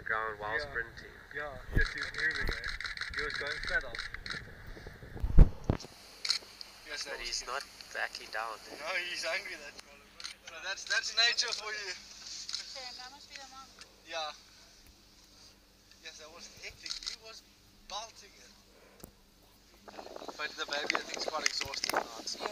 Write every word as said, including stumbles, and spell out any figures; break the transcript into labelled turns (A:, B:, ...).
A: ground while
B: yeah.
A: sprinting.
B: Yeah, yes, he was moving there. He was going better. Yes, that
A: But he's
B: cute.
A: not backing down.
B: No, he's angry, that column. So that's, that's nature for you. Yeah. Yes, that was hectic. He was bolting it. But the baby, I think, is quite exhausted now.